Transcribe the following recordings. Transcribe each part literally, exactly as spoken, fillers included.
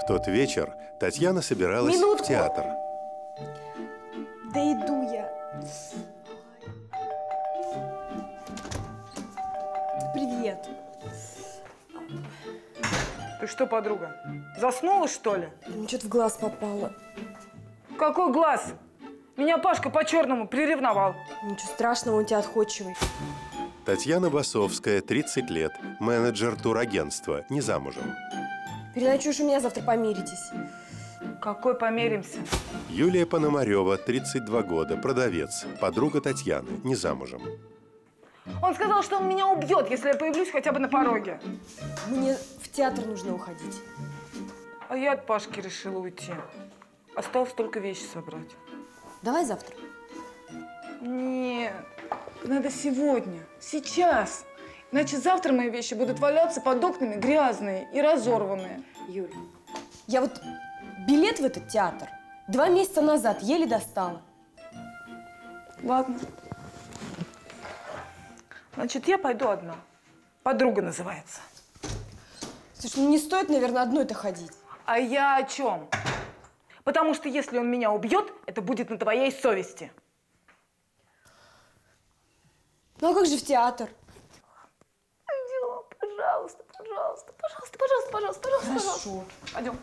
В тот вечер Татьяна собиралась Минутку. в театр. Да иду я. Привет. Ты что, подруга, заснула, что ли? Ну, что-то в глаз попало. Какой глаз? Меня Пашка по-черному приревновал. Ничего страшного, он тебя отходчивый. Татьяна Басовская, тридцать лет, менеджер турагентства, не замужем. Переночуешь у меня, завтра помиритесь. Какой помиримся? Юлия Пономарева, тридцать два года, продавец, подруга Татьяны, не замужем. Он сказал, что он меня убьет, если я появлюсь хотя бы на пороге. Мне в театр нужно уходить. А я от Пашки решила уйти. Осталось только вещи собрать. Давай завтра. Нет, надо сегодня, сейчас. Иначе завтра мои вещи будут валяться под окнами грязные и разорванные. Юль, я вот билет в этот театр два месяца назад еле достала. Ладно. Значит, я пойду одна. Подруга называется. Слушай, ну не стоит, наверное, одной-то ходить. А я о чем? Потому что если он меня убьет, это будет на твоей совести. Ну а как же в театр? Пойдем, пожалуйста, пожалуйста, пожалуйста, пожалуйста, пожалуйста, пожалуйста, Хорошо. пожалуйста. Пойдем.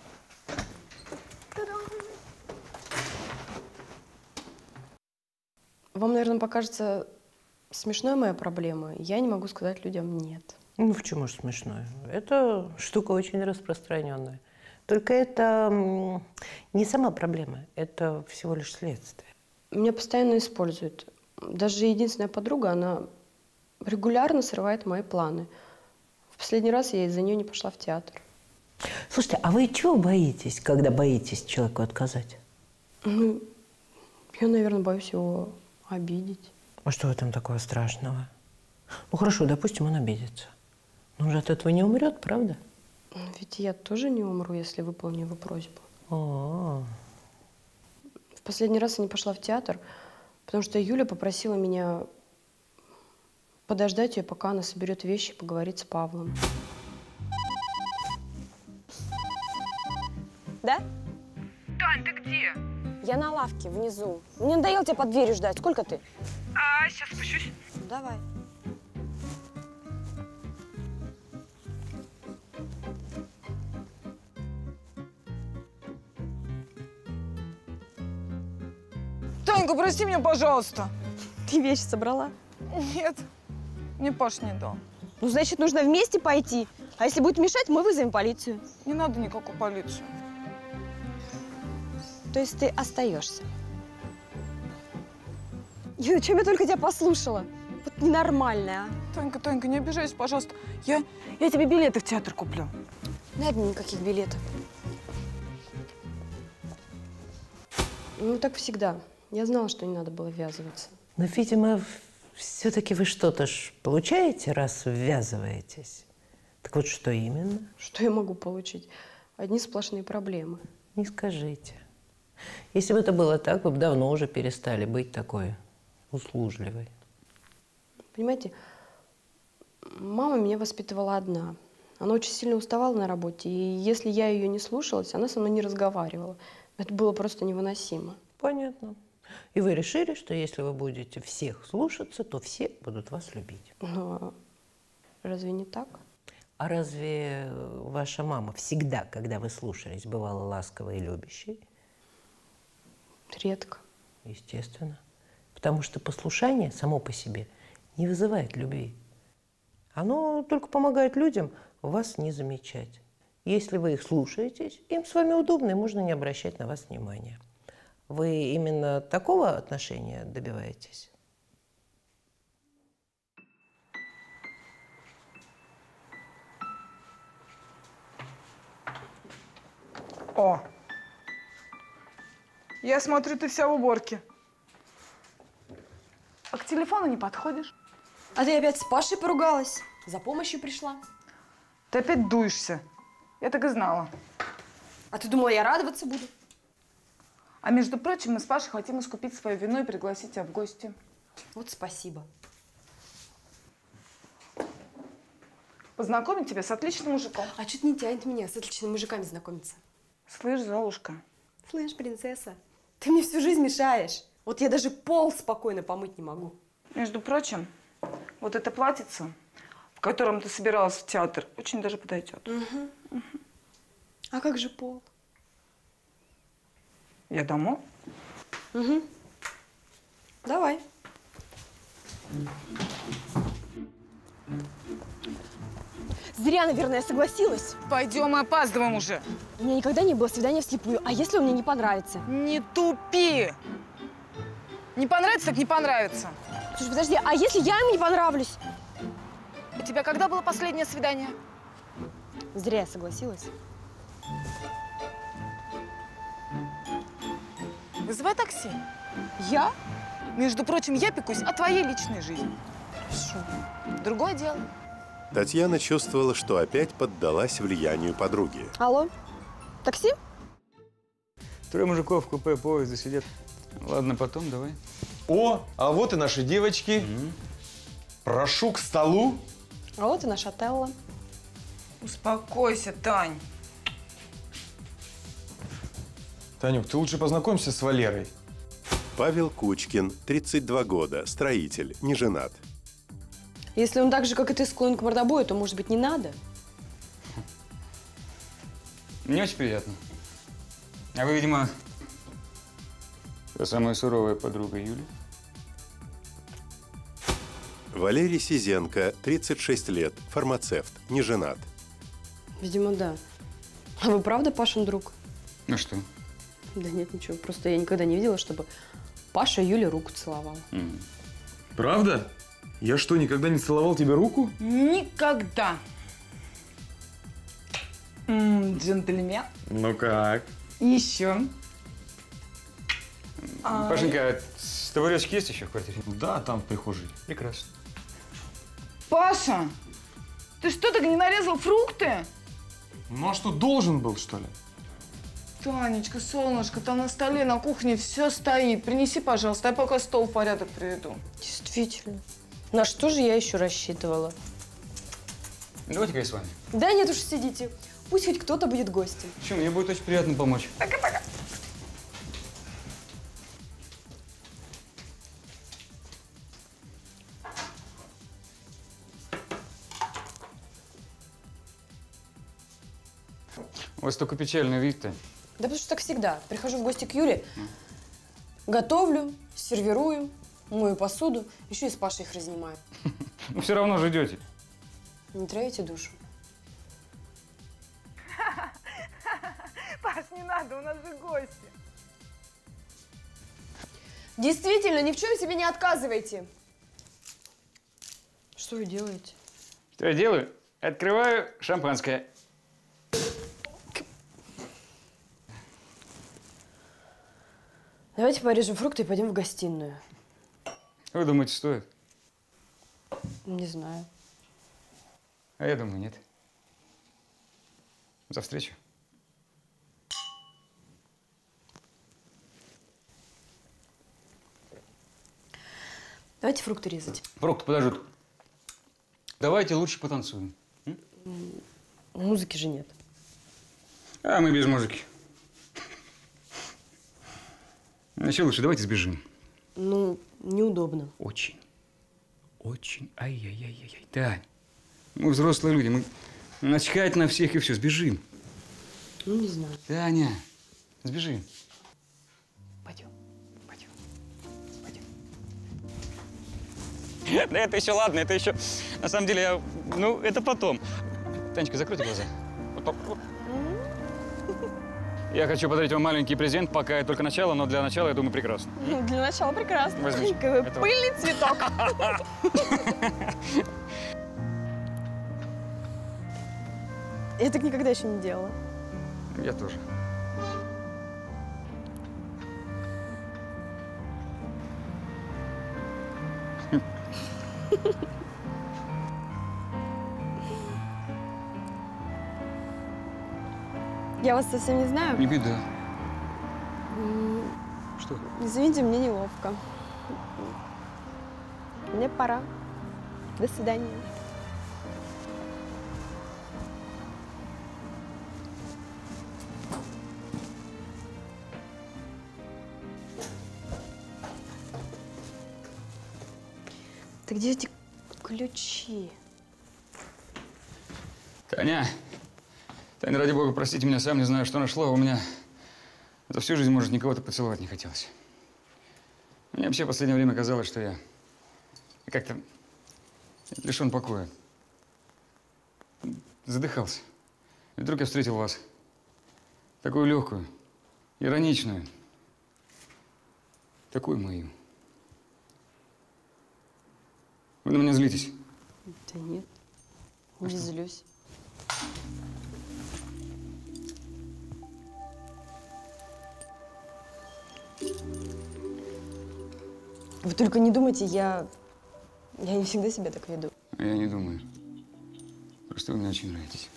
Вам, наверное, покажется смешной моя проблема. Я не могу сказать людям «нет». Ну, почему же смешное? Это штука очень распространенная. Только это м, не сама проблема, это всего лишь следствие. Меня постоянно используют. Даже единственная подруга, она регулярно срывает мои планы. В последний раз я из-за нее не пошла в театр. Слушайте, а вы чего боитесь, когда боитесь человеку отказать? Ну, я, наверное, боюсь его обидеть. А что в этом такого страшного? Ну, хорошо, допустим, он обидится. Но он же от этого не умрет, правда? Ведь я тоже не умру, если выполню его просьбу. О-о-о. В последний раз я не пошла в театр, потому что Юля попросила меня подождать ее, пока она соберет вещи и поговорит с Павлом. Да? Тань, ты где? Я на лавке внизу. Мне надоело тебя под дверью ждать. Сколько ты? А, сейчас спущусь. Давай. Танька, прости меня, пожалуйста. Ты вещи собрала? Нет, мне Паш не дал. Ну, значит, нужно вместе пойти. А если будет мешать, мы вызовем полицию. Не надо никакую полицию. То есть ты остаешься? И зачем я только тебя послушала? Вот ненормальная, а. Танька, Танька, не обижайся, пожалуйста. Я, я тебе билеты в театр куплю. Нет мне никаких билетов. Ну, так всегда. Я знала, что не надо было ввязываться. Но, видимо, все-таки вы что-то ж получаете, раз ввязываетесь. Так вот, что именно? Что я могу получить? Одни сплошные проблемы. Не скажите. Если бы это было так, вы бы давно уже перестали быть такой услужливой. Понимаете, мама меня воспитывала одна. Она очень сильно уставала на работе, и если я ее не слушалась, она со мной не разговаривала. Это было просто невыносимо. Понятно. И вы решили, что если вы будете всех слушаться, то все будут вас любить. Но разве не так? А разве ваша мама всегда, когда вы слушались, бывала ласковой и любящей? Редко. Естественно. Потому что послушание само по себе не вызывает любви. Оно только помогает людям вас не замечать. Если вы их слушаетесь, им с вами удобно, и можно не обращать на вас внимания. Вы именно такого отношения добиваетесь? О, я смотрю, ты вся в уборке. А к телефону не подходишь? А ты опять с Пашей поругалась? За помощью пришла? Ты опять дуешься. Я так и знала. А ты думала, я радоваться буду? А между прочим, мы с Пашей хотим искупить свое вино и пригласить тебя в гости. Вот спасибо. познакомить тебя с отличным мужиком. А чуть не тянет меня с отличными мужиками знакомиться. Слышь, Золушка, Слышь, принцесса, ты мне всю жизнь мешаешь. Вот я даже пол спокойно помыть не могу. между прочим, вот это платьице, в котором ты собиралась в театр, очень даже подойдет. Угу. Угу. А как же пол? Я домой? Угу. Давай. Зря, наверное, я согласилась. Пойдем, опаздываем уже. У меня никогда не было свидания вслепую. А если он мне не понравится? Не тупи! Не понравится, так не понравится. Слушай, подожди, а если я ему не понравлюсь? У тебя когда было последнее свидание? Зря я согласилась. Вызывай такси. Я? Между прочим, я пекусь о твоей личной жизни. Шо? Другое дело. Татьяна чувствовала, что опять поддалась влиянию подруги. Алло? Такси? Трое мужиков в купе поезда сидят. Ладно, потом давай. О, а вот и наши девочки. Мгм. Прошу к столу. А вот и наша Телла. Успокойся, Тань. Танюк, ты лучше познакомься с Валерой. Павел Кучкин, тридцать два года, строитель, не женат. Если он так же, как и ты, склонен к мордобою, то, может быть, не надо? Мне очень приятно. А вы, видимо, та самая суровая подруга Юли? Валерий Сизенко, тридцать шесть лет, фармацевт, не женат. Видимо, да. А вы правда Пашин друг? Ну что? Да нет, ничего. Просто я никогда не видела, чтобы Паша Юле руку целовал. М. Правда? Я что, никогда не целовал тебе руку? Никогда. М, джентльмен. Ну как? Еще. А, Пашенька, а табуреточки есть еще в квартире? Да, там в прихожей. Прекрасно. Паша, ты что, так и не нарезал фрукты? Ну а что, должен был, что ли? Танечка, солнышко, там на столе, на кухне все стоит. Принеси, пожалуйста, я пока стол в порядок приведу. Действительно. На что же я еще рассчитывала? Давайте-ка я с вами. Да нет уж, сидите. Пусть хоть кто-то будет гостем. Что, мне будет очень приятно помочь. Пока-пока. У вас только печальный вид-то. Да потому что так всегда. Прихожу в гости к Юле, готовлю, сервирую, мою посуду, еще и с Пашей их разнимаю. Ну, все равно ждете. Не травите душу. Паш, не надо, у нас же гости. Действительно, ни в чем себе не отказывайте. Что вы делаете? Что я делаю? Открываю шампанское. Давайте порежем фрукты и пойдем в гостиную. Вы думаете, стоит? Не знаю. А я думаю, нет. За встречу. Давайте фрукты резать. Фрукты подождут. Давайте лучше потанцуем. М? Музыки же нет. А мы без музыки. Еще лучше давайте сбежим. Ну, неудобно. Очень. Очень. Ай-яй-яй-яй. Тань, мы взрослые люди, мы начхать на всех и все. Сбежим. Ну, не знаю. Таня, сбежим. Пойдем. Пойдем. Пойдем. Да это еще ладно, это еще... На самом деле, я... Ну, это потом. Танечка, закройте глаза. Вот, вот, вот. Я хочу подарить вам маленький презент, пока это только начало, но для начала, я думаю, прекрасно. Ну, для начала прекрасно. Возьмите. Какой Это пыльный цветок. Я так никогда еще не делала. Я тоже. Я вас совсем не знаю. Не беда. М, Что? Извините, мне неловко. Мне пора. До свидания. Ты где эти ключи? Таня, Таня, ради бога, простите меня, сам не знаю, что нашло. У меня за всю жизнь, может, никого-то поцеловать не хотелось. Мне вообще в последнее время казалось, что я как-то лишен покоя. Задыхался. И вдруг я встретил вас. Такую легкую, ироничную. Такую мою. Вы на меня злитесь? Да нет, А не что? злюсь. Вы только не думайте, я… Я не всегда себя так веду. А я не думаю. Просто вы мне очень нравитесь.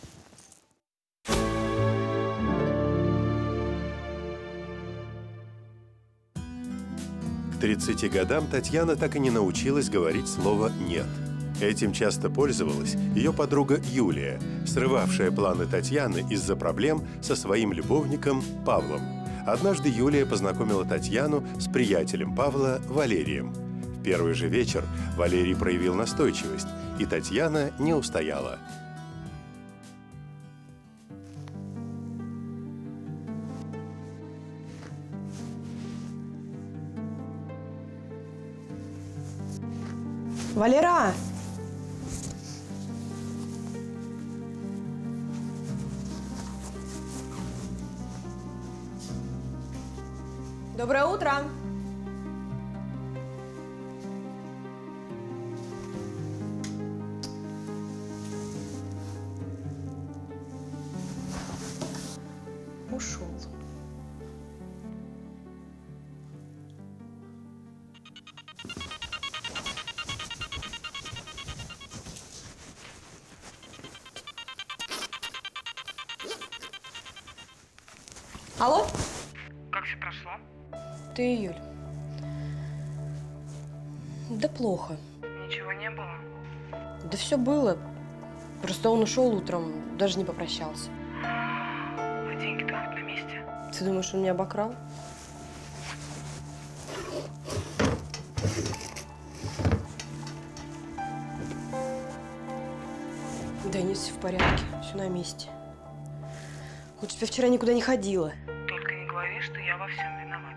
К тридцати годам Татьяна так и не научилась говорить слово «нет». Этим часто пользовалась ее подруга Юлия, срывавшая планы Татьяны из-за проблем со своим любовником Павлом. Однажды Юлия познакомила Татьяну с приятелем Павла Валерием. В первый же вечер Валерий проявил настойчивость, и Татьяна не устояла. Валера! Доброе утро! Ушел. Алло? Как все прошло? Ты, Юль. Да плохо. Ничего не было. Да все было. Просто он ушел утром, даже не попрощался. А деньги-то хоть на месте? Ты думаешь, он меня обокрал? Да нет, все в порядке, все на месте. Лучше бы я вчера никуда не ходила. Только не говори, что я во всем виновата.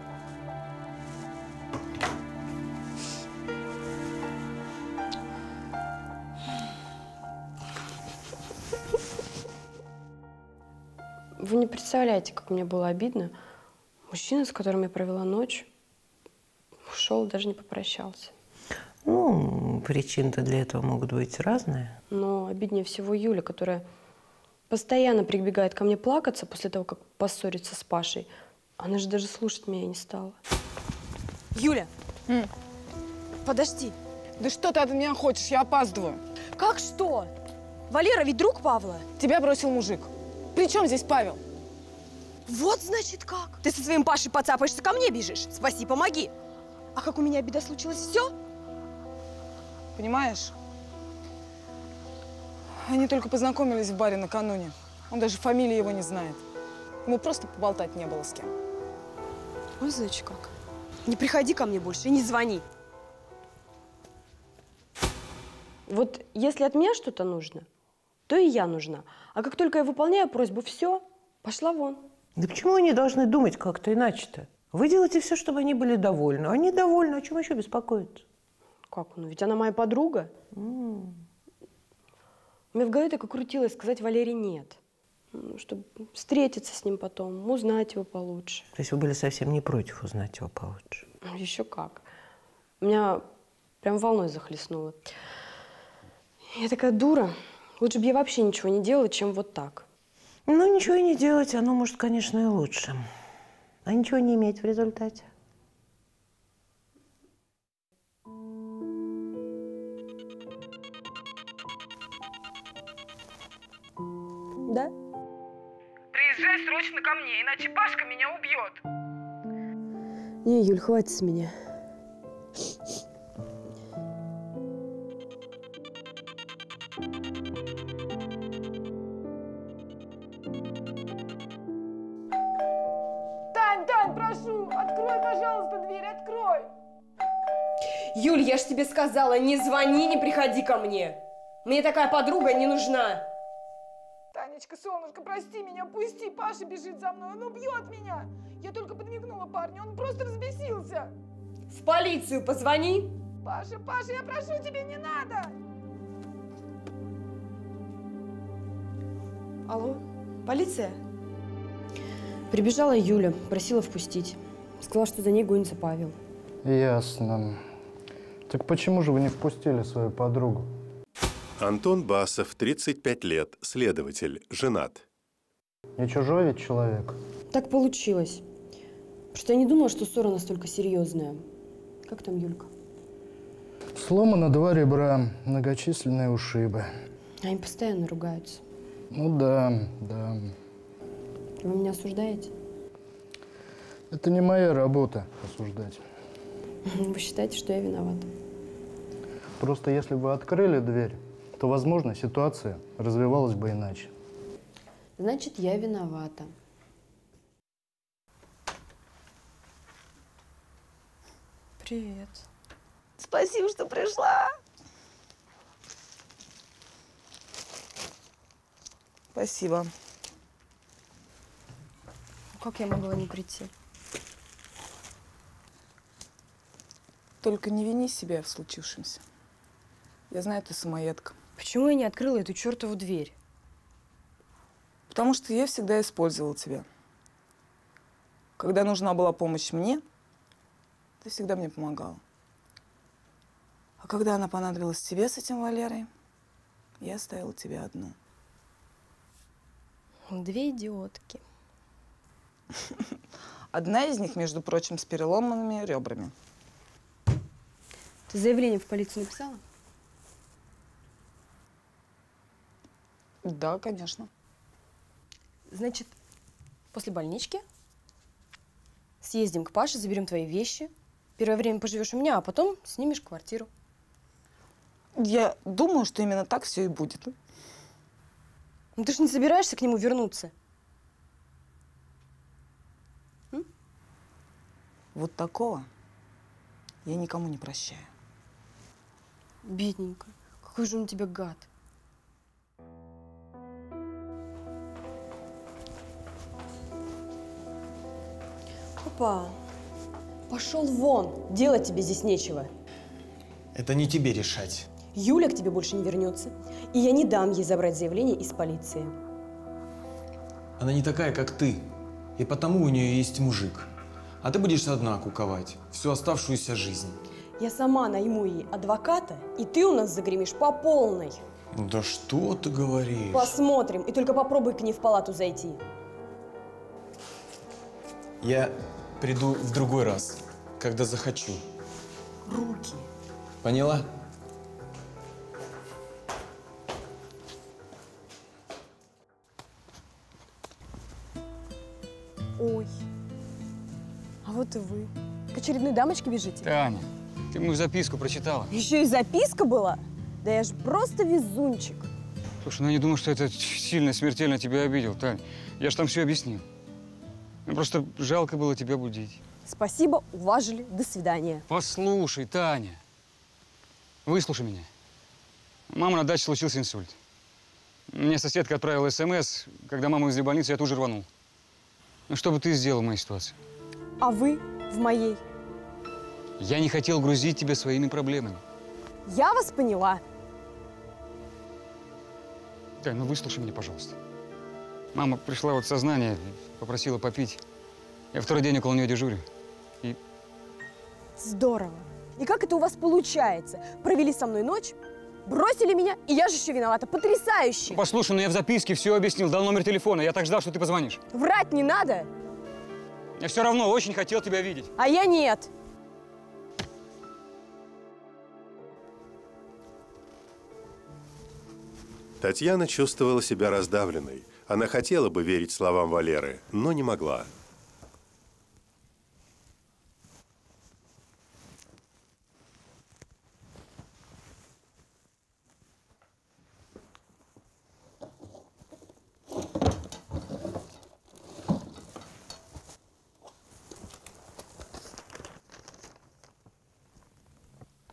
Вы не представляете, как мне было обидно. Мужчина, с которым я провела ночь, ушел, даже не попрощался. Ну, причин-то для этого могут быть разные. Но обиднее всего Юля, которая постоянно прибегает ко мне плакаться после того, как поссорится с Пашей. Она же даже слушать меня не стала. Юля! М. Подожди. Да что ты от меня хочешь? Я опаздываю. Как что? Валера ведь друг Павла. Тебя бросил мужик. При чем здесь Павел? Вот значит как. Ты со своим Пашей поцапаешься, ко мне бежишь. Спаси, помоги. А как у меня беда случилась, все? Понимаешь? Они только познакомились в баре накануне. Он даже фамилии его не знает. Ему просто поболтать не было с кем. Вот значит как. Не приходи ко мне больше и не звони. Вот если от меня что-то нужно, то и я нужна. А как только я выполняю просьбу, все, пошла вон. Да почему они должны думать как-то иначе-то? Вы делаете все, чтобы они были довольны. Они довольны, о чем еще беспокоиться? Как? Ну ведь она моя подруга. М. У меня в голове так и крутилось сказать Валере нет. Ну, чтобы встретиться с ним потом, узнать его получше. То есть вы были совсем не против узнать его получше? Еще как. Меня прям волной захлестнуло. Я такая дура. Лучше бы я вообще ничего не делала, чем вот так. Ну, ничего и не делать, оно может, конечно, и лучше. А ничего не иметь в результате. Да? Приезжай срочно ко мне, иначе Пашка меня убьет. Не, Юль, хватит с меня. Тань, Тань, прошу, открой, пожалуйста, дверь, открой. Юль, я ж тебе сказала, не звони, не приходи ко мне. Мне такая подруга не нужна. Танечка, солнышко, прости меня, пусти. Паша бежит за мной, он убьет меня. Я только подмигнула парню, он просто взбесился. В полицию позвони. Паша, Паша, я прошу тебя, не надо. Алло, полиция? Прибежала Юля, просила впустить. Сказала, что за ней гонится Павел. Ясно. Так почему же вы не впустили свою подругу? Антон Басов, тридцать пять лет, следователь, женат. Не чужой ведь человек? Так получилось. Просто я не думала, что ссора настолько серьезная. Как там Юлька? Сломано два ребра, многочисленные ушибы. Они постоянно ругаются. Ну да, да. Вы меня осуждаете? Это не моя работа осуждать. Вы считаете, что я виновата? Просто если бы вы открыли дверь, то, возможно, ситуация развивалась бы иначе. Значит, я виновата. Привет. Спасибо, что пришла. Спасибо. Как я могла не прийти? Только не вини себя в случившемся. Я знаю, ты самоедка. Почему я не открыла эту чертову дверь? Потому что я всегда использовала тебя. Когда нужна была помощь мне, ты всегда мне помогала. А когда она понадобилась тебе с этим Валерой, я оставила тебя одну. Две идиотки. Одна из них, между прочим, с переломанными ребрами. Ты заявление в полицию написала? Да, конечно. Значит, после больнички съездим к Паше, заберем твои вещи. Первое время поживешь у меня, а потом снимешь квартиру. Я думаю, что именно так все и будет. Ну ты же не собираешься к нему вернуться? М? Вот такого я никому не прощаю. Бедненькая, какой же он тебе гад. Опа, пошел вон, делать тебе здесь нечего. Это не тебе решать. Юля к тебе больше не вернется, и я не дам ей забрать заявление из полиции. Она не такая, как ты, и потому у нее есть мужик. А ты будешь одна куковать всю оставшуюся жизнь. Я сама найму ей адвоката, и ты у нас загремишь по полной. Да что ты говоришь? Посмотрим, и только попробуй к ней в палату зайти. Я приду в другой раз, когда захочу. Руки. Поняла? Ой, а вот и вы. К очередной дамочке бежите? Таня, ты мою записку прочитала? Еще и записка была? Да я ж просто везунчик. Слушай, ну я не думаю, что это сильно, смертельно тебя обидел, Тань. Я ж там все объяснил. Мне просто жалко было тебя будить. Спасибо, уважили. До свидания. Послушай, Таня, выслушай меня. Мама на даче случился инсульт. Мне соседка отправила смс, когда маму везли в больницу, я тут же рванул. Ну, что бы ты сделал в моей ситуации? А вы в моей? Я не хотел грузить тебя своими проблемами. Я вас поняла. Тань, ну выслушай меня, пожалуйста. Мама пришла вот в сознание, попросила попить. Я второй день около нее дежурю. И Здорово. И как это у вас получается? Провели со мной ночь, бросили меня, и я же еще виновата. Потрясающе! послушай, ну я в записке все объяснил, дал номер телефона. Я так ждал, что ты позвонишь. Врать не надо, Я все равно очень хотел тебя видеть. а я нет. Татьяна чувствовала себя раздавленной. Она хотела бы верить словам Валеры, но не могла.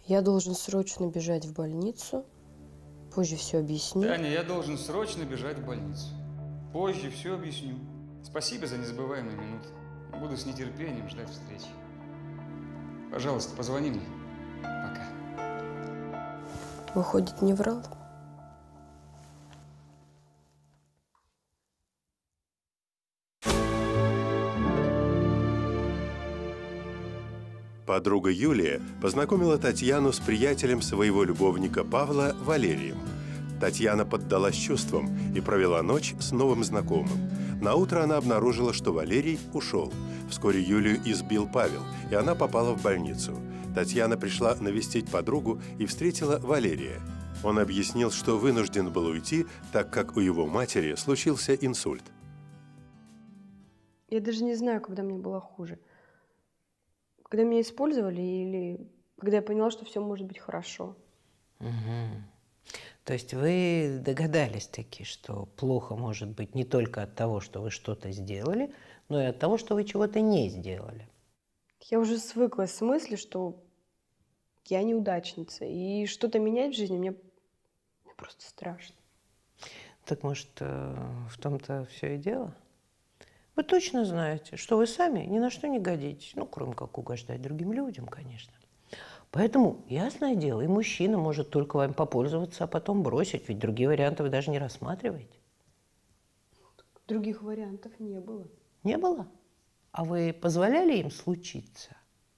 Я должен срочно бежать в больницу. Позже все объясню. Таня, я должен срочно бежать в больницу. Позже все объясню. Спасибо за незабываемые минуты. Буду с нетерпением ждать встречи. Пожалуйста, позвони мне. Пока. Выходит, не врал? Подруга Юлия познакомила Татьяну с приятелем своего любовника Павла Валерием. Татьяна поддалась чувствам и провела ночь с новым знакомым. Наутро она обнаружила, что Валерий ушел. Вскоре Юлию избил Павел, и она попала в больницу. Татьяна пришла навестить подругу и встретила Валерия. Он объяснил, что вынужден был уйти, так как у его матери случился инсульт. Я даже не знаю, когда мне было хуже. Когда меня использовали или когда я поняла, что все может быть хорошо. Угу. То есть вы догадались таки, что плохо может быть не только от того, что вы что-то сделали, но и от того, что вы чего-то не сделали. Я уже свыклась с мыслью, что я неудачница, и что-то менять в жизни мне, мне просто страшно. Так может, в том-то все и дело? Вы точно знаете, что вы сами ни на что не годитесь, ну, кроме как угождать другим людям, конечно. Поэтому, ясное дело, и мужчина может только вами попользоваться, а потом бросить, ведь другие варианты вы даже не рассматриваете. Других вариантов не было. Не было? А вы позволяли им случиться?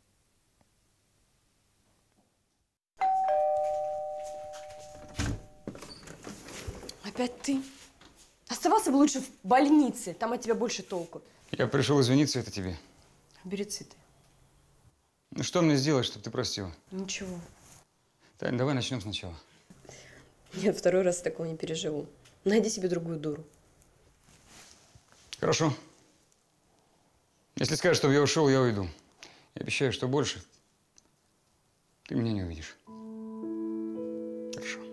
Опять ты? Оставался бы лучше в больнице, там от тебя больше толку. Я пришел извиниться, это тебе. Бери цветы. Ну что мне сделать, чтобы ты простила? Ничего. Тань, давай начнем сначала. Я второй раз такого не переживу. Найди себе другую дуру. Хорошо. Если скажешь, чтобы я ушел, я уйду. Я обещаю, что больше ты меня не увидишь. Хорошо.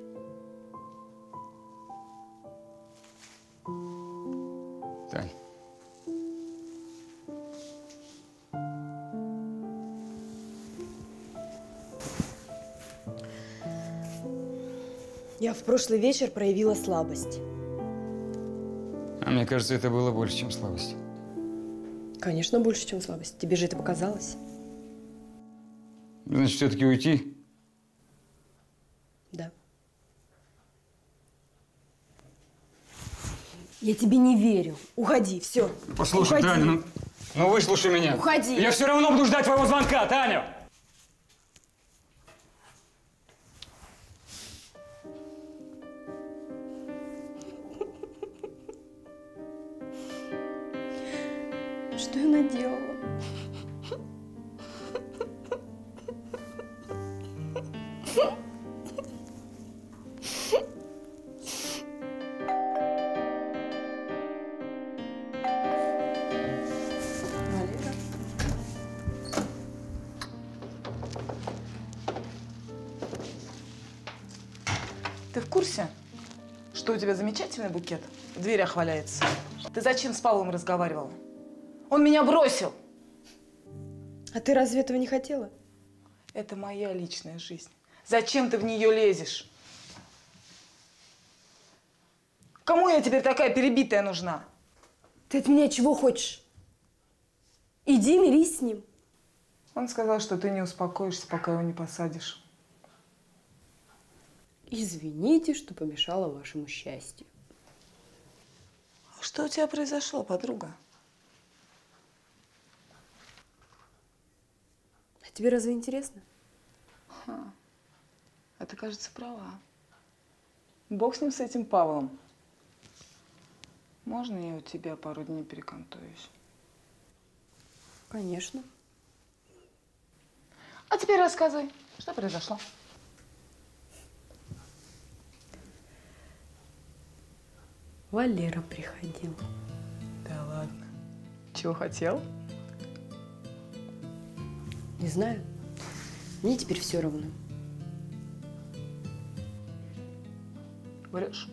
Тань. Я в прошлый вечер проявила слабость. А мне кажется, это было больше, чем слабость. Конечно, больше, чем слабость. Тебе же это показалось. Значит, все-таки уйти? Да. Я тебе не верю. Уходи, все. Послушай, Уходи. Таня, ну, ну выслушай меня. Уходи. Я все равно буду ждать твоего звонка, Таня. Что я наделала? Валера? Ты в курсе, что у тебя замечательный букет в дверях валяется? Ты зачем с Павлом разговаривала? Он меня бросил. А ты разве этого не хотела? Это моя личная жизнь. Зачем ты в нее лезешь? Кому я теперь такая перебитая нужна? Ты от меня чего хочешь? Иди мирись с ним. Он сказал, что ты не успокоишься, пока его не посадишь. Извините, что помешала вашему счастью. Что у тебя произошло, подруга? А тебе разве интересно? Ха. А ты, кажется, права. Бог с ним, с этим Павлом. Можно я у тебя пару дней перекантуюсь? Конечно. А теперь рассказывай, что произошло? Валера приходил. Да ладно. Чего хотел? Не знаю. Мне теперь все равно. Врешь?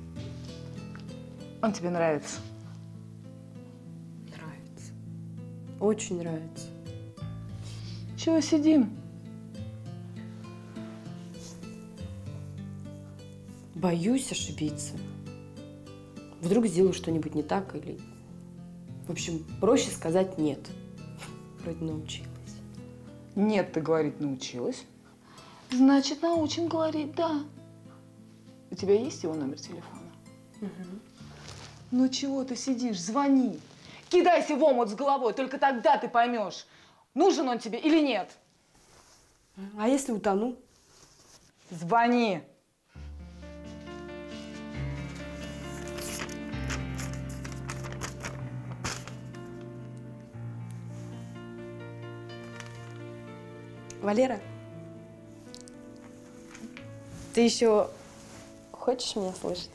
Он тебе нравится? Нравится. Очень нравится. Чего сидим? Боюсь ошибиться. Вдруг сделаю что-нибудь не так или… В общем, проще сказать «нет». Вроде научилась. Нет, ты говорить научилась. Значит, научим говорить «да». У тебя есть его номер телефона? Угу. Ну чего ты сидишь? Звони. Кидайся в омут с головой, только тогда ты поймешь, нужен он тебе или нет. А если утону? Звони. Валера, ты еще хочешь меня слышать?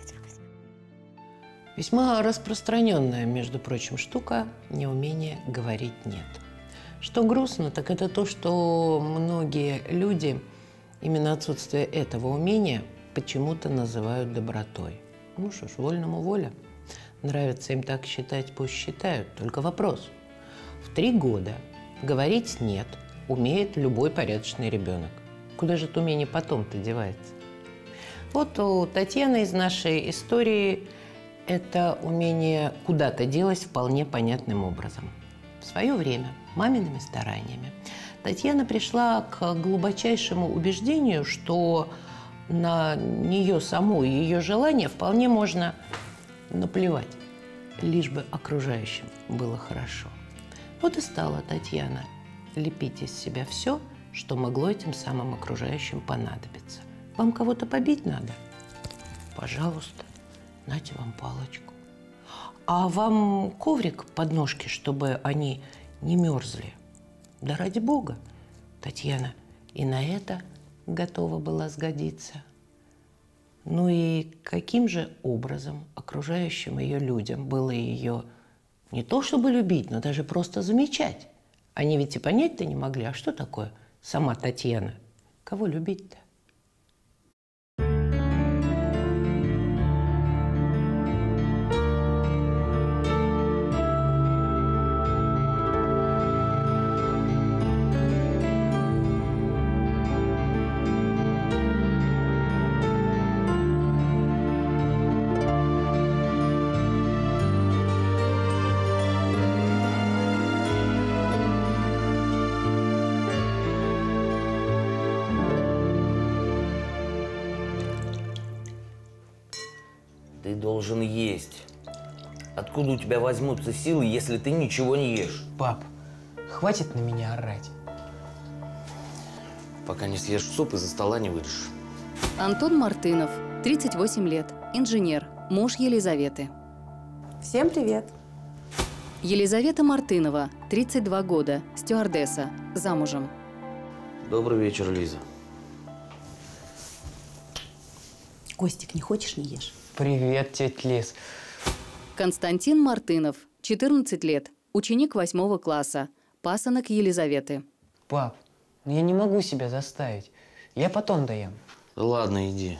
Весьма распространенная, между прочим, штука – неумение говорить «нет». Что грустно, так это то, что многие люди именно отсутствие этого умения почему-то называют добротой. Ну что ж, вольному воля. Нравится им так считать, пусть считают. Только вопрос. В три года говорить «нет» умеет любой порядочный ребенок. Куда же это умение потом-то девается? Вот у Татьяны из нашей истории это умение куда-то делать вполне понятным образом. В свое время, мамиными стараниями, Татьяна пришла к глубочайшему убеждению, что на нее саму и ее желания вполне можно наплевать, лишь бы окружающим было хорошо. Вот и стала Татьяна лепить из себя все, что могло этим самым окружающим понадобиться. Вам кого-то побить надо? Пожалуйста, нате вам палочку. А вам коврик под ножки, чтобы они не мерзли? Да ради бога, Татьяна и на это готова была сгодиться. Ну и каким же образом окружающим ее людям было ее не то чтобы любить, но даже просто замечать? Они ведь и понять-то не могли, а что такое сама Татьяна? Кого любить-то? Ты должен есть. Откуда у тебя возьмутся силы, если ты ничего не ешь? Пап, хватит на меня орать. Пока не съешь суп, из-за стола не выйдешь. Антон Мартынов, тридцать восемь лет, инженер, муж Елизаветы. Всем привет. Елизавета Мартынова, тридцать два года, стюардесса, замужем. Добрый вечер, Лиза. Костик, не хочешь, не ешь. Привет, тетя Лиз. Константин Мартынов, четырнадцать лет, ученик восьмого класса, пасынок Елизаветы. Пап, я не могу себя заставить. Я потом доем. Ладно, иди.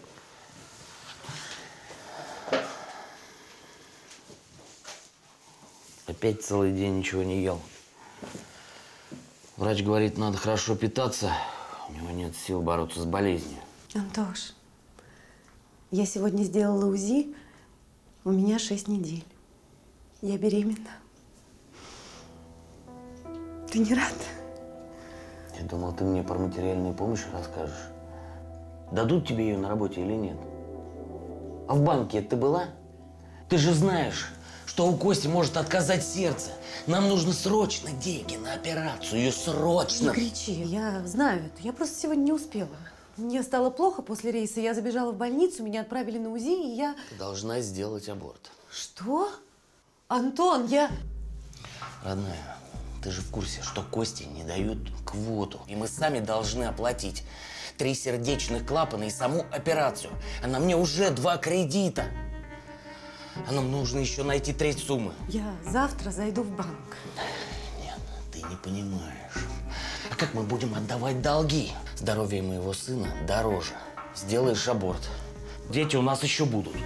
Опять целый день ничего не ел. Врач говорит, надо хорошо питаться. У него нет сил бороться с болезнью. Антош, я сегодня сделала УЗИ, у меня шесть недель. Я беременна. Ты не рад? Я думал, ты мне про материальную помощь расскажешь. Дадут тебе ее на работе или нет? А в банке ты была? Ты же знаешь, что у Кости может отказать сердце. Нам нужно срочно деньги на операцию. Ее срочно. Не кричи, я знаю это. Я просто сегодня не успела. Мне стало плохо после рейса. Я забежала в больницу, меня отправили на УЗИ, и я… Ты должна сделать аборт. Что? Антон, я… Родная, ты же в курсе, что Косте не дают квоту. И мы сами должны оплатить три сердечных клапана и саму операцию. А на мне уже два кредита. А нам нужно еще найти треть суммы. Я завтра зайду в банк. Нет, ты не понимаешь. А как мы будем отдавать долги? Здоровье моего сына дороже. Сделаешь аборт. Дети у нас еще будут.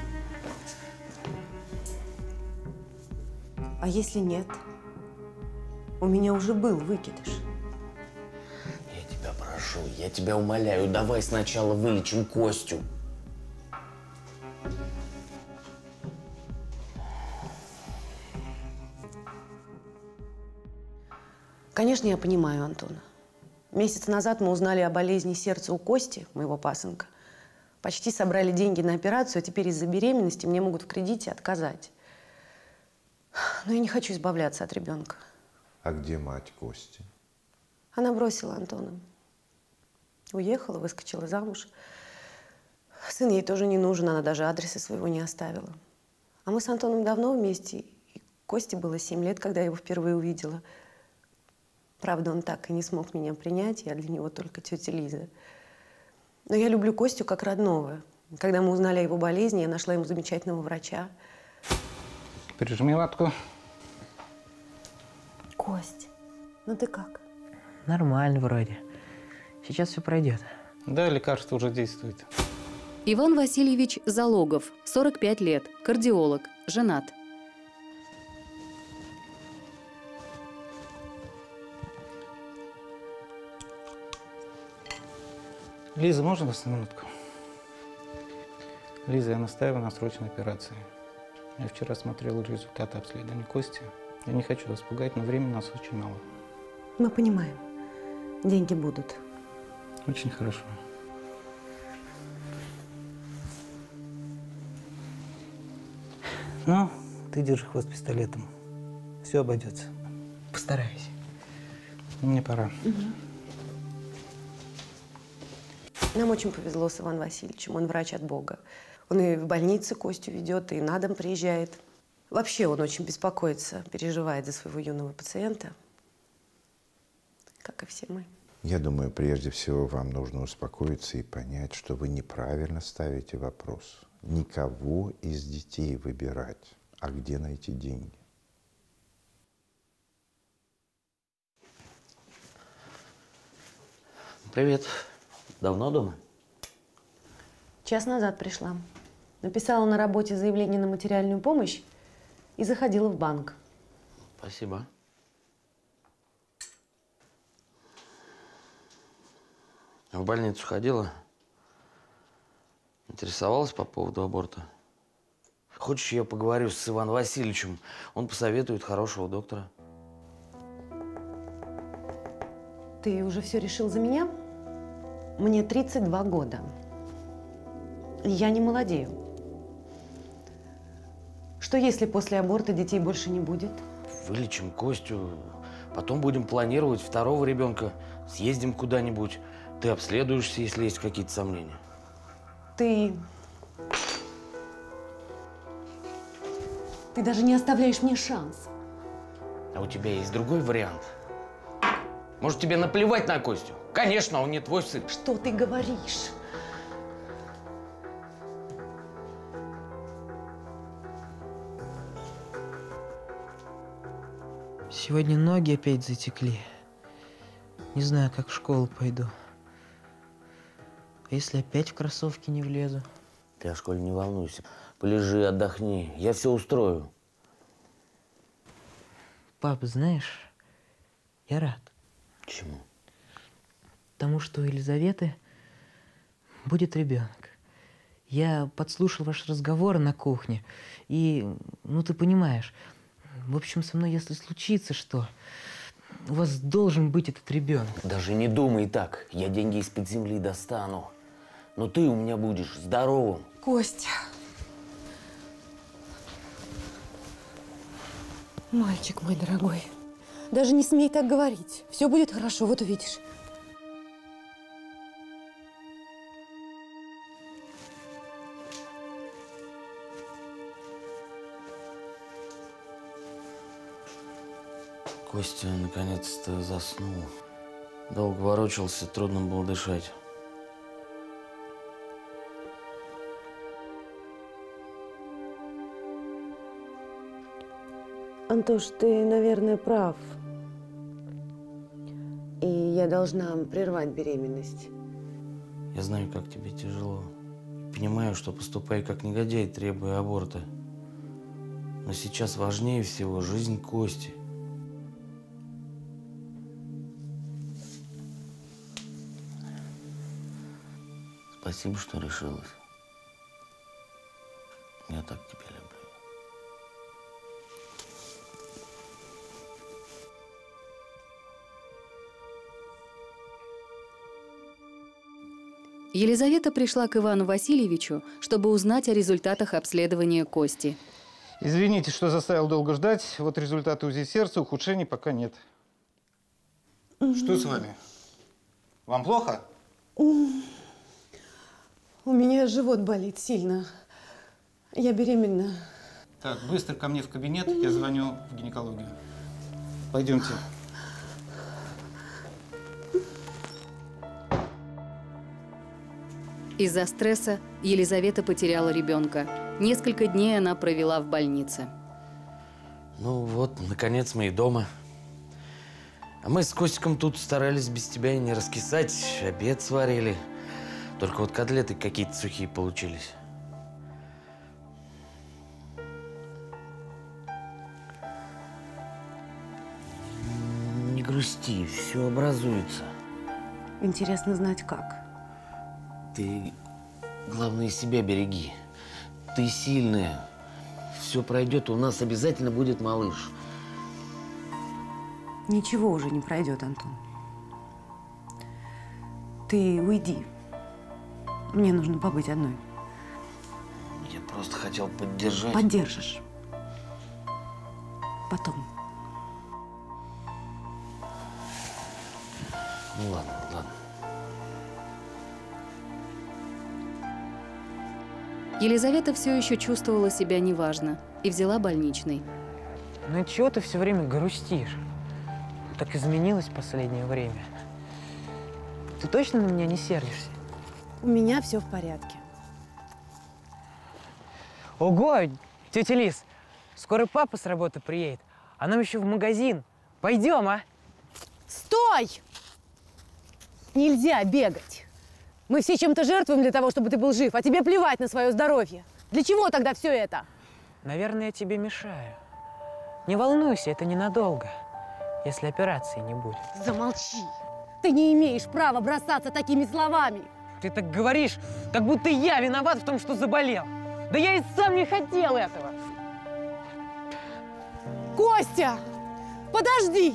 А если нет? У меня уже был выкидыш. Я тебя прошу, я тебя умоляю, давай сначала вылечим Костю. Конечно, я понимаю Антона. Месяц назад мы узнали о болезни сердца у Кости, моего пасынка. Почти собрали деньги на операцию, а теперь из-за беременности мне могут в кредите отказать. Но я не хочу избавляться от ребенка. А где мать Кости? Она бросила Антона. Уехала, выскочила замуж. Сын ей тоже не нужен, она даже адреса своего не оставила. А мы с Антоном давно вместе. И Косте было семь лет, когда я его впервые увидела. Правда, он так и не смог меня принять, я для него только тетя Лиза. Но я люблю Костю как родного. Когда мы узнали о его болезни, я нашла ему замечательного врача. Прижми латку. Кость, ну ты как? Нормально вроде. Сейчас все пройдет. Да, лекарство уже действует. Иван Васильевич Залогов, сорок пять лет, кардиолог, женат. Лиза, можно вас на минутку? Лиза, я настаиваю на срочной операции. Я вчера смотрел результаты обследования Кости. Я не хочу вас пугать, но времени у нас очень мало. Мы понимаем. Деньги будут. Очень хорошо. Ну, ты держи хвост пистолетом. Все обойдется. Постараюсь. Мне пора. Угу. Нам очень повезло с Иваном Васильевичем. Он врач от Бога. Он и в больнице Костю ведет, и на дом приезжает. Вообще он очень беспокоится, переживает за своего юного пациента, как и все мы. Я думаю, прежде всего вам нужно успокоиться и понять, что вы неправильно ставите вопрос. Никого из детей выбирать, а где найти деньги. Привет. Давно дома? Час назад пришла. Написала на работе заявление на материальную помощь и заходила в банк. Спасибо. В больницу ходила? Интересовалась по поводу аборта? Хочешь, я поговорю с Иваном Васильевичем? Он посоветует хорошего доктора. Ты уже все решил за меня? Мне тридцать два года. Я не молодею. Что если после аборта детей больше не будет? Вылечим Костю, потом будем планировать второго ребенка, съездим куда-нибудь. Ты обследуешься, если есть какие-то сомнения. Ты… Ты даже не оставляешь мне шанс. А у тебя есть другой вариант? Может, тебе наплевать на Костю? Конечно, он не твой сын. Что ты говоришь? Сегодня ноги опять затекли. Не знаю, как в школу пойду. А если опять в кроссовки не влезу? Ты о школе не волнуйся. Полежи, отдохни. Я все устрою. Пап, знаешь, я рад. Чему? Потому что у Елизаветы будет ребенок. Я подслушал ваш разговор на кухне. И, ну, ты понимаешь, в общем, со мной, если случится что, у вас должен быть этот ребенок. Даже не думай так. Я деньги из-под земли достану. Но ты у меня будешь здоровым. Костя. Мальчик мой дорогой. Даже не смей так говорить. Все будет хорошо, вот увидишь. Костя наконец-то заснул. Долго ворочался, трудно было дышать. Антош, ты, наверное, прав. И я должна прервать беременность. Я знаю, как тебе тяжело. Понимаю, что поступаю как негодяй, требуя аборта. Но сейчас важнее всего жизнь Кости. Спасибо, что решилась. Я так тебя люблю. Елизавета пришла к Ивану Васильевичу, чтобы узнать о результатах обследования Кости. Извините, что заставил долго ждать. Вот результаты УЗИ сердца, ухудшений пока нет. Что с вами? Вам плохо? У меня живот болит сильно. Я беременна. Так, быстро ко мне в кабинет, я звоню в гинекологию. Пойдемте. Из-за стресса Елизавета потеряла ребенка. Несколько дней она провела в больнице. Ну вот, наконец мы и дома. А мы с Костиком тут старались без тебя и не раскисать, обед сварили. Только вот котлеты какие-то сухие получились. Не грусти, все образуется. Интересно знать, как. Ты, главное, себя береги. Ты сильная. Все пройдет, у нас обязательно будет малыш. Ничего уже не пройдет, Антон. Ты уйди. Мне нужно побыть одной. Я просто хотел поддержать. Поддержишь. Потом. Ну ладно, ладно. Елизавета все еще чувствовала себя неважно и взяла больничный. Ну и чего ты все время грустишь? Так изменилось в последнее время. Ты точно на меня не сердишься? У меня все в порядке. Ого, тетя Лиз, скоро папа с работы приедет, а нам еще в магазин. Пойдем, а? Стой! Нельзя бегать. Мы все чем-то жертвуем для того, чтобы ты был жив, а тебе плевать на свое здоровье. Для чего тогда все это? Наверное, я тебе мешаю. Не волнуйся, это ненадолго, если операции не будет. Замолчи. Ты не имеешь права бросаться такими словами. Ты так говоришь, как будто я виноват в том, что заболел. Да я и сам не хотел этого. Костя, подожди.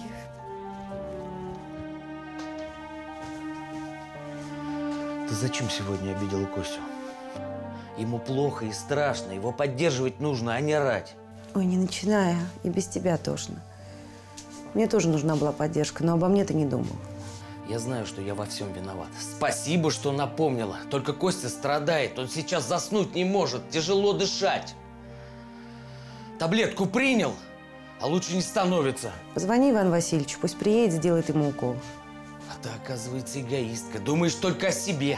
Ты зачем сегодня обидела Костю? Ему плохо и страшно, его поддерживать нужно, а не орать. Ой, не начиная, и без тебя тошно. Мне тоже нужна была поддержка, но обо мне ты не думал. Я знаю, что я во всем виноват. Спасибо, что напомнила. Только Костя страдает, он сейчас заснуть не может, тяжело дышать. Таблетку принял, а лучше не становится. Позвони Ивану Васильевичу, пусть приедет, сделает ему укол. А ты, оказывается, эгоистка. Думаешь только о себе.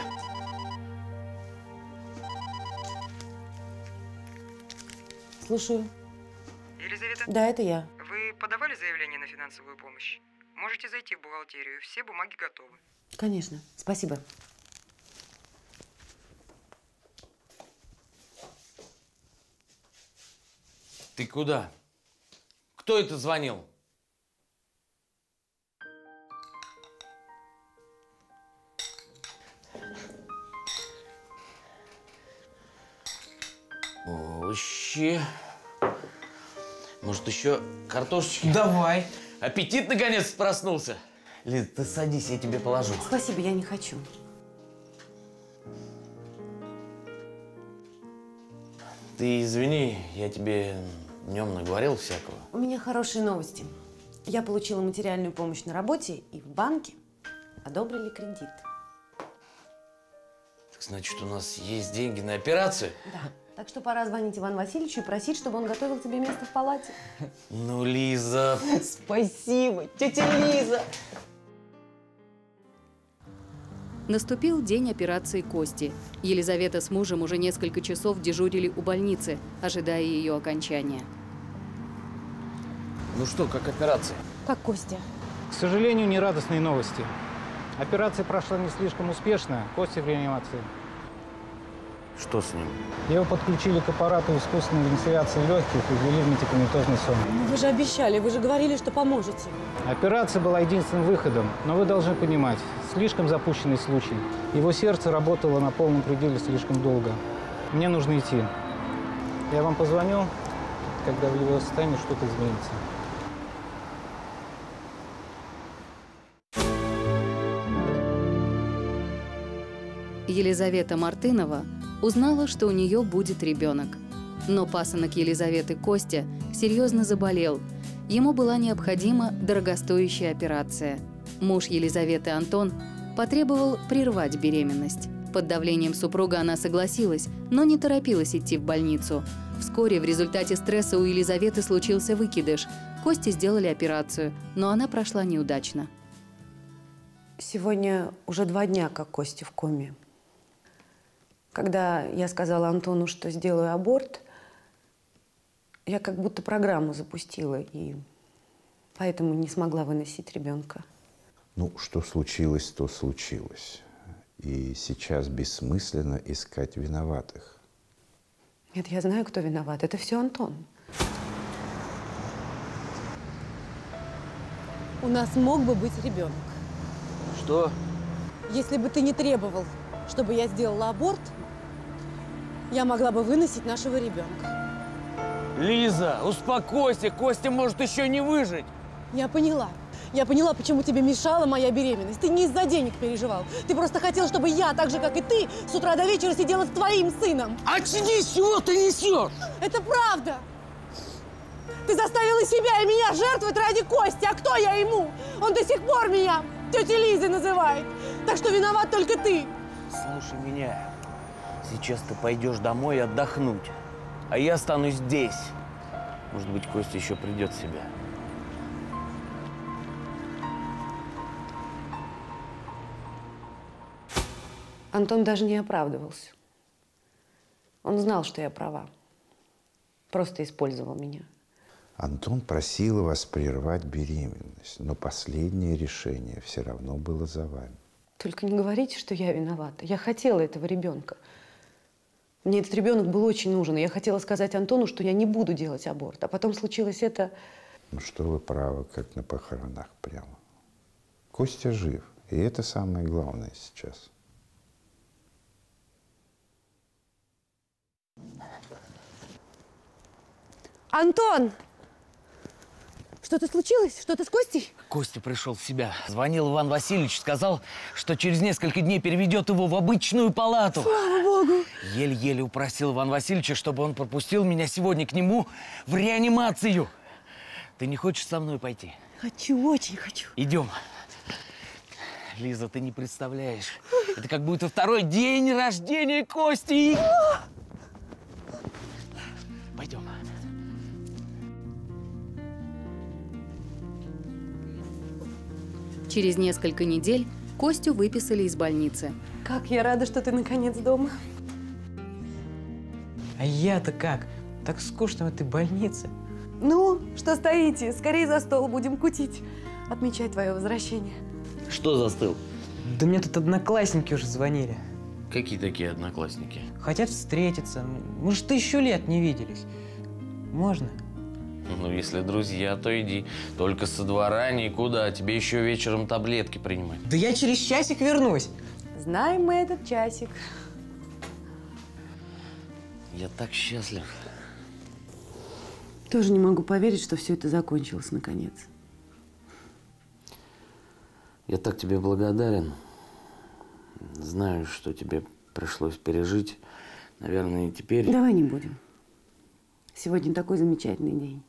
Слушаю. Елизавета? Да, это я. Вы подавали заявление на финансовую помощь? Можете зайти в бухгалтерию. Все бумаги готовы. Конечно. Спасибо. Ты куда? Кто это звонил? Овощи. Может, еще картошечки? Давай. Аппетит наконец проснулся. Лиз, ты садись, я тебе положу. Спасибо, я не хочу. Ты извини, я тебе днем наговорил всякого. У меня хорошие новости. Я получила материальную помощь на работе, и в банке одобрили кредит. Так значит, у нас есть деньги на операцию? Да. Так что пора звонить Ивану Васильевичу и просить, чтобы он готовил тебе место в палате. Ну, Лиза. Спасибо, тетя Лиза. Наступил день операции Кости. Елизавета с мужем уже несколько часов дежурили у больницы, ожидая ее окончания. Ну что, как операция? Как Костя? К сожалению, нерадостные новости. Операция прошла не слишком успешно. Костя в реанимации. Что с ним? Его подключили к аппарату искусственной вентиляции легких и ввели в медикаментозный сон. Ну, вы же обещали, вы же говорили, что поможете. Операция была единственным выходом, но вы должны понимать, слишком запущенный случай. Его сердце работало на полном пределе слишком долго. Мне нужно идти. Я вам позвоню, когда в его состоянии что-то изменится. Елизавета Мартынова узнала, что у нее будет ребенок. Но пасынок Елизаветы Костя серьезно заболел. Ему была необходима дорогостоящая операция. Муж Елизаветы Антон потребовал прервать беременность. Под давлением супруга она согласилась, но не торопилась идти в больницу. Вскоре в результате стресса у Елизаветы случился выкидыш. Косте сделали операцию, но она прошла неудачно. Сегодня уже два дня, как Костя в коме. Когда я сказала Антону, что сделаю аборт, я как будто программу запустила, и поэтому не смогла выносить ребенка. Ну, что случилось, то случилось. И сейчас бессмысленно искать виноватых. Нет, я знаю, кто виноват. Это все Антон. У нас мог бы быть ребенок. Что? Если бы ты не требовал, чтобы я сделала аборт, я могла бы выносить нашего ребенка. Лиза, успокойся, Костя может еще не выжить. Я поняла. Я поняла, почему тебе мешала моя беременность. Ты не из-за денег переживал. Ты просто хотел, чтобы я, так же, как и ты, с утра до вечера сидела с твоим сыном. Очнись, чего ты несешь? Это правда. Ты заставила себя и меня жертвовать ради Кости. А кто я ему? Он до сих пор меня тетей Лизой называет. Так что виноват только ты. Слушай меня. Сейчас ты пойдешь домой отдохнуть. А я останусь здесь. Может быть, Костя еще придет в себя. Антон даже не оправдывался. Он знал, что я права. Просто использовал меня. Антон просил вас прервать беременность, но последнее решение все равно было за вами. Только не говорите, что я виновата. Я хотела этого ребенка. Мне этот ребенок был очень нужен. И я хотела сказать Антону, что я не буду делать аборт. А потом случилось это… Ну что вы правы, как на похоронах прямо. Костя жив. И это самое главное сейчас. Антон! Что-то случилось? Что-то с Костей? Костя пришел в себя. Звонил Иван Васильевич, сказал, что через несколько дней переведет его в обычную палату. Слава Богу! Еле-еле упросил Иван Васильевича, чтобы он пропустил меня сегодня к нему в реанимацию. Ты не хочешь со мной пойти? Хочу, очень хочу. Идем. Лиза, ты не представляешь. Это как будто второй день рождения Кости. Пойдем. Через несколько недель Костю выписали из больницы. Как я рада, что ты наконец дома. А я-то как? Так скучно в этой больнице. Ну, что стоите? Скорее за стол будем кутить. Отмечать твое возвращение. Что застыл? Да мне тут одноклассники уже звонили. Какие такие одноклассники? Хотят встретиться. Мы же тысячу лет не виделись. Можно? Ну, если друзья, то иди. Только со двора никуда. Тебе еще вечером таблетки принимать. Да я через часик вернусь. Знаем мы этот часик. Я так счастлив. Тоже не могу поверить, что все это закончилось наконец. Я так тебе благодарен. Знаю, что тебе пришлось пережить. Наверное, и теперь… Давай не будем. Сегодня такой замечательный день.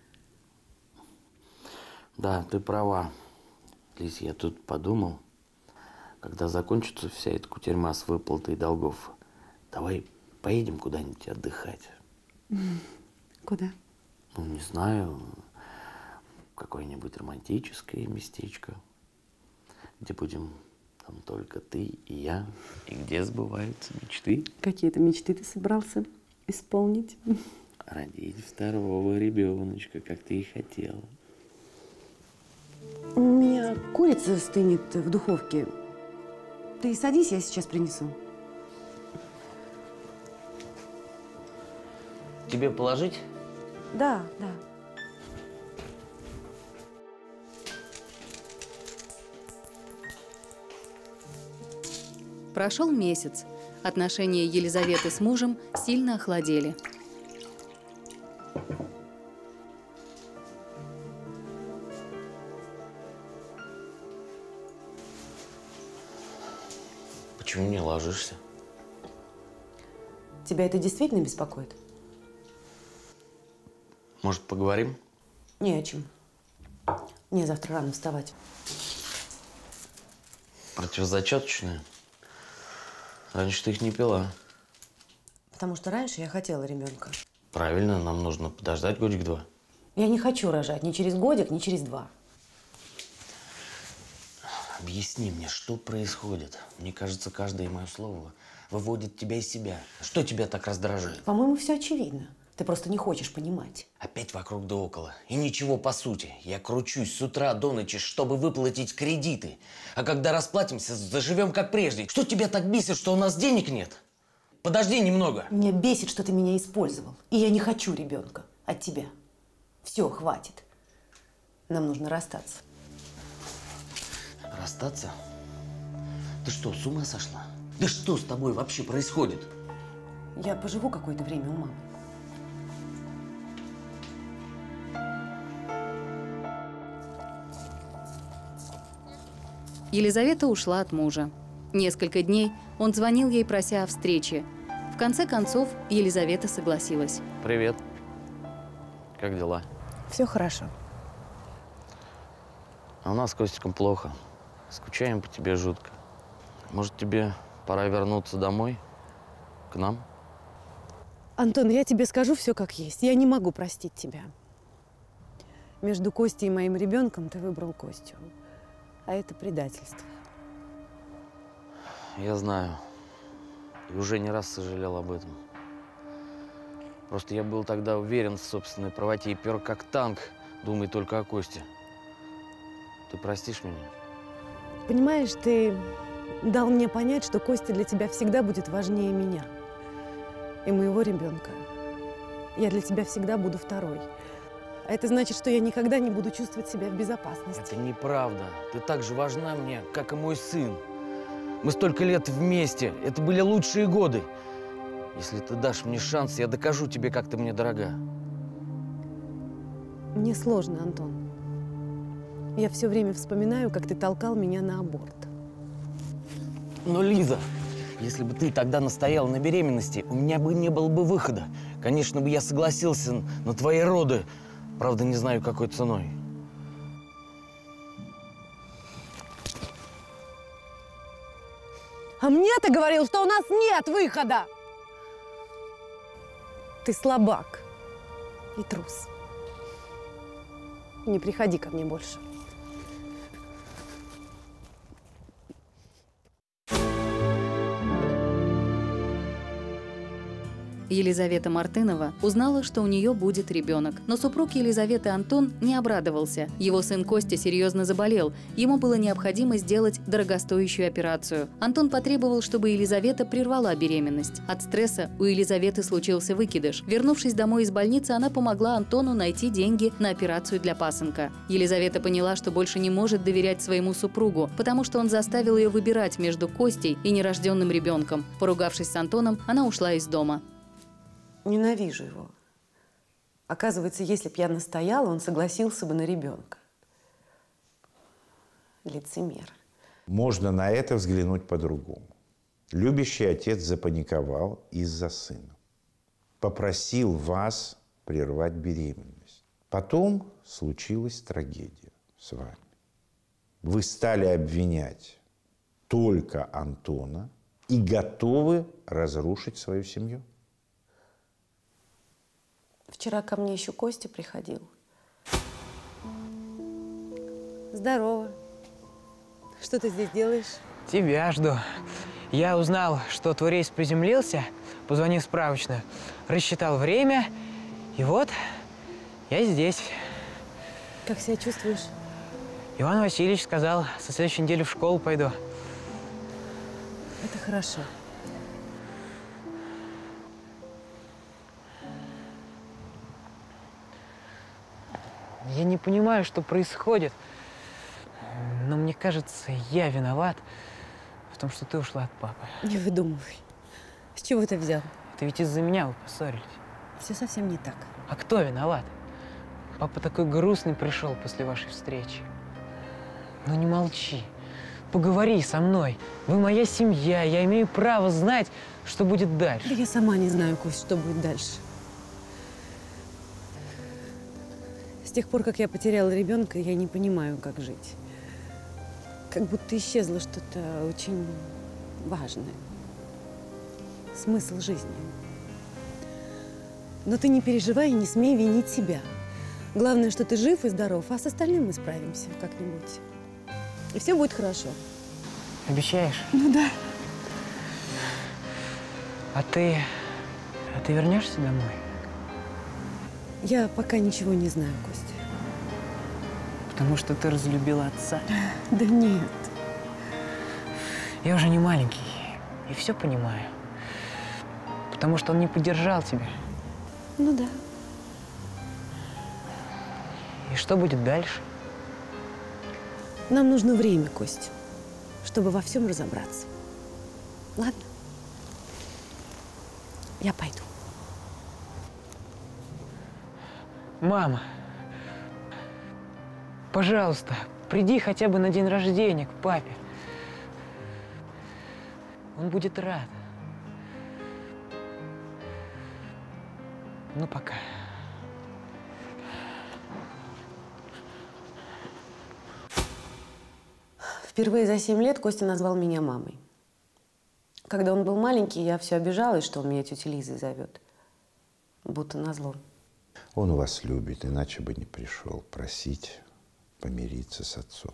Да, ты права. Лиз, я тут подумал, когда закончится вся эта кутерьма с выплатой долгов, давай поедем куда-нибудь отдыхать. Куда? Ну, не знаю, какое-нибудь романтическое местечко, где будем там только ты и я, и где сбываются мечты. Какие-то мечты ты собрался исполнить? Родить второго ребеночка, как ты и хотела. У меня курица стынет в духовке. Ты садись, я сейчас принесу. Тебе положить? Да, да. Прошел месяц. Отношения Елизаветы с мужем сильно охладели. Почему не ложишься? Тебя это действительно беспокоит? Может, поговорим? Не о чем. Мне завтра рано вставать. Противозачаточные? Раньше ты их не пила. Потому что раньше я хотела ребенка. Правильно, нам нужно подождать годик-два. Я не хочу рожать ни через годик, ни через два. Объясни мне, что происходит? Мне кажется, каждое мое слово выводит тебя из себя. Что тебя так раздражает? По-моему, все очевидно. Ты просто не хочешь понимать. Опять вокруг да около. И ничего по сути. Я кручусь с утра до ночи, чтобы выплатить кредиты. А когда расплатимся, заживем как прежде. Что тебя так бесит, что у нас денег нет? Подожди немного. Меня бесит, что ты меня использовал. И я не хочу ребенка от тебя. Все, хватит. Нам нужно расстаться. Расстаться? Ты что, с ума сошла? Да что с тобой вообще происходит? Я поживу какое-то время у мамы. Елизавета ушла от мужа. Несколько дней он звонил ей, прося о встрече. В конце концов, Елизавета согласилась. Привет. Как дела? Все хорошо. А у нас с Костиком плохо. Скучаем по тебе жутко. Может, тебе пора вернуться домой? К нам? Антон, я тебе скажу все как есть. Я не могу простить тебя. Между Костей и моим ребенком ты выбрал Костю. А это предательство. Я знаю. И уже не раз сожалел об этом. Просто я был тогда уверен в собственной правоте и пер как танк, думая только о Косте. Ты простишь меня? Понимаешь, ты дал мне понять, что Костя для тебя всегда будет важнее меня и моего ребенка. Я для тебя всегда буду второй. А это значит, что я никогда не буду чувствовать себя в безопасности. Это неправда. Ты так же важна мне, как и мой сын. Мы столько лет вместе. Это были лучшие годы. Если ты дашь мне шанс, я докажу тебе, как ты мне дорога. Мне сложно, Антон. Я все время вспоминаю, как ты толкал меня на аборт. Но, Лиза, если бы ты тогда настояла на беременности, у меня бы не было бы выхода. Конечно бы я согласился на твои роды. Правда, не знаю, какой ценой. А мне ты говорил, что у нас нет выхода! Ты слабак и трус. Не приходи ко мне больше. Елизавета Мартынова узнала, что у нее будет ребенок. Но супруг Елизаветы Антон не обрадовался. Его сын Костя серьезно заболел. Ему было необходимо сделать дорогостоящую операцию. Антон потребовал, чтобы Елизавета прервала беременность. От стресса у Елизаветы случился выкидыш. Вернувшись домой из больницы, она помогла Антону найти деньги на операцию для пасынка. Елизавета поняла, что больше не может доверять своему супругу, потому что он заставил ее выбирать между Костей и нерожденным ребенком. Поругавшись с Антоном, она ушла из дома. Ненавижу его. Оказывается, если б я настояла, он согласился бы на ребенка. Лицемер. Можно на это взглянуть по-другому. Любящий отец запаниковал из-за сына. Попросил вас прервать беременность. Потом случилась трагедия с вами. Вы стали обвинять только Антона и готовы разрушить свою семью. Вчера ко мне еще Костя приходил. Здорово. Что ты здесь делаешь? Тебя жду. Я узнал, что твой рейс приземлился, позвонил в справочную, рассчитал время, и вот я здесь. Как себя чувствуешь? Иван Васильевич сказал, со следующей недели в школу пойду. Это хорошо. Я не понимаю, что происходит, но мне кажется, я виноват в том, что ты ушла от папы. Не выдумывай. С чего ты взял? Это ведь из-за меня вы поссорились. Все совсем не так. А кто виноват? Папа такой грустный пришел после вашей встречи. Ну не молчи. поговори со мной. Вы моя семья, я имею право знать, что будет дальше. Да я сама не знаю, Кость, что будет дальше. С тех пор, как я потеряла ребенка, я не понимаю, как жить. Как будто исчезло что-то очень важное. Смысл жизни. Но ты не переживай и не смей винить себя. Главное, что ты жив и здоров, а с остальным мы справимся как-нибудь. И все будет хорошо. Обещаешь? Ну да. А ты… А ты вернешься домой? Я пока ничего не знаю, Костя. Потому что ты разлюбила отца? Да нет. Я уже не маленький и все понимаю. Потому что он не поддержал тебя. Ну да. И что будет дальше? Нам нужно время, Кость, чтобы во всем разобраться. Ладно? Я пойду. Мама, пожалуйста, приди хотя бы на день рождения к папе. Он будет рад. Ну, пока. Впервые за семь лет Костя назвал меня мамой. Когда он был маленький, я все обижалась, что он меня тетей Лизой зовет. Будто назло. Он вас любит, иначе бы не пришел просить помириться с отцом.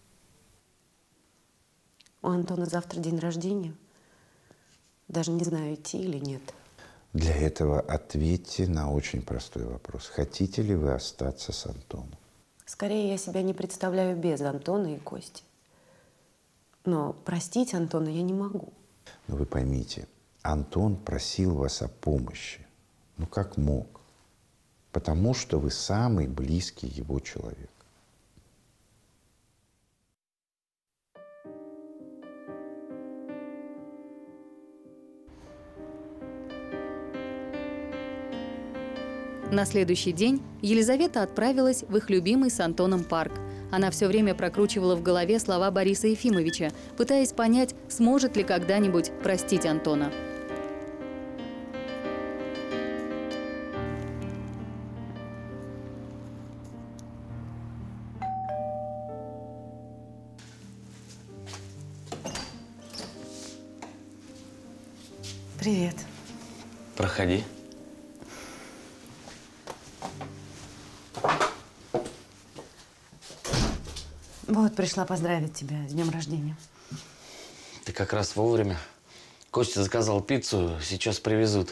У Антона завтра день рождения. Даже не знаю, идти или нет. Для этого ответьте на очень простой вопрос. Хотите ли вы остаться с Антоном? Скорее, я себя не представляю без Антона и Кости. Но простить Антона я не могу. Но вы поймите, Антон просил вас о помощи. Ну, как мог? Потому что вы самый близкий его человек. На следующий день Елизавета отправилась в их любимый с Антоном парк. Она все время прокручивала в голове слова Бориса Ефимовича, пытаясь понять, сможет ли когда-нибудь простить Антона. Привет. Проходи. Вот, пришла поздравить тебя с днем рождения. Ты как раз вовремя. Костя заказал пиццу, сейчас привезут.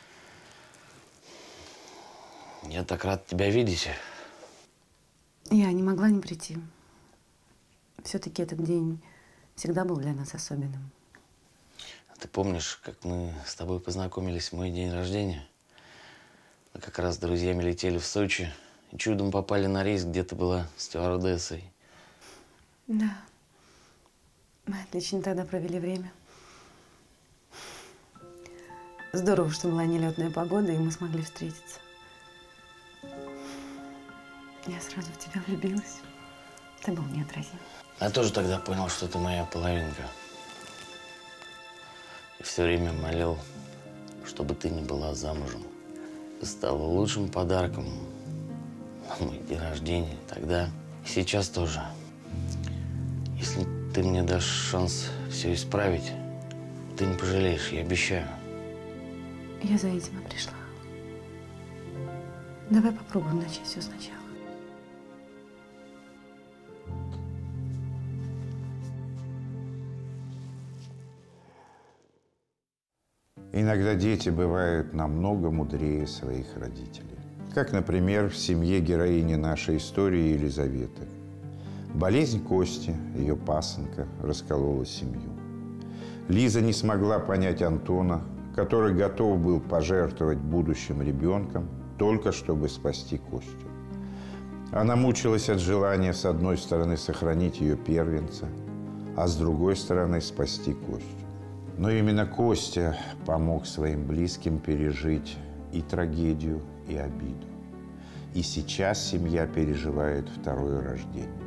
Я так рад тебя видеть. Я не могла не прийти. Все-таки этот день всегда был для нас особенным. Ты помнишь, как мы с тобой познакомились в мой день рождения? Мы как раз с друзьями летели в Сочи и чудом попали на рейс, где ты была стюардессой. Да. Мы отлично тогда провели время. Здорово, что была нелетная погода, и мы смогли встретиться. Я сразу в тебя влюбилась. Ты был неотразим. Я тоже тогда понял, что ты моя половинка. И все время молил, чтобы ты не была замужем. Ты стала лучшим подарком на мой день рождения тогда и сейчас тоже. Если ты мне дашь шанс все исправить, ты не пожалеешь, я обещаю. Я за этим и пришла. Давай попробуем начать все сначала. Иногда дети бывают намного мудрее своих родителей. Как, например, в семье героини нашей истории Елизаветы. Болезнь Кости, ее пасынка, расколола семью. Лиза не смогла понять Антона, который готов был пожертвовать будущим ребенком, только чтобы спасти Костю. Она мучилась от желания, с одной стороны, сохранить ее первенца, а с другой стороны, спасти Костю. Но именно Костя помог своим близким пережить и трагедию, и обиду. И сейчас семья переживает второе рождение.